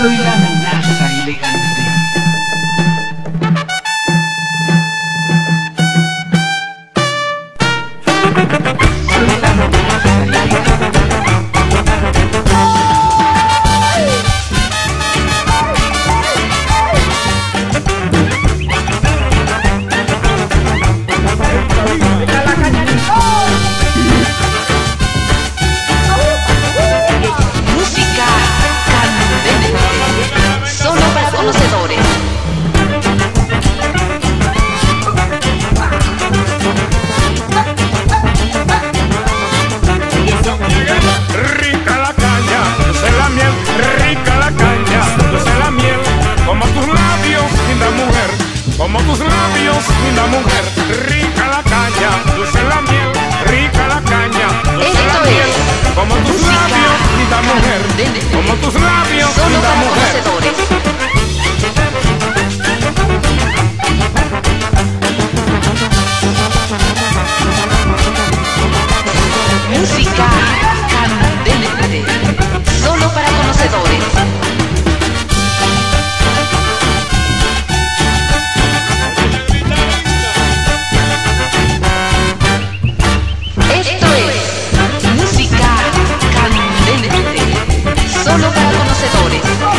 Soy la amenaza elegante. Soy la amenaza elegante. Música candente, solo para conocedores. Rica la caña, dulce la miel, rica la caña, dulce la miel, como tus labios, linda mujer, como tus labios, linda mujer, rica la caña, dulce la miel, rica la caña, dulce la miel, como tus labios, linda mujer, como tus labios, Solo linda para mujer. conocedores. Música candente, solo para conocedores. Esto es música candente, solo para conocedores.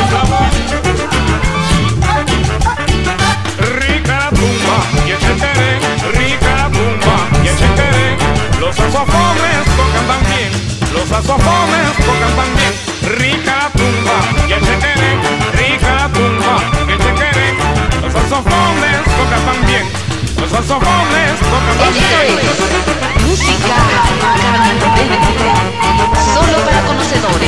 Rica la tumba y el cheteré, rica la tumba y el cheteré. Los saxofones tocan también, los saxofones tocan también. Rica la tumba y el cheteré, rica la tumba y el cheteré. Los saxofones tocan también, los saxofones tocan Esto también. es música candente, solo para conocedores.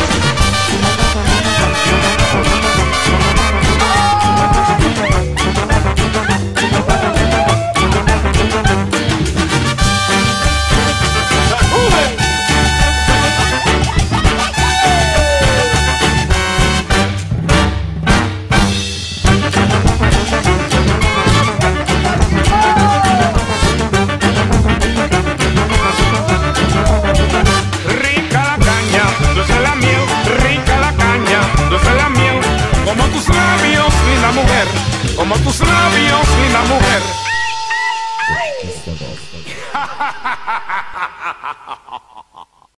Rica la caña, dulce la miel, rica la caña, dulce la miel, como tus labios, linda mujer, como tus labios, linda mujer.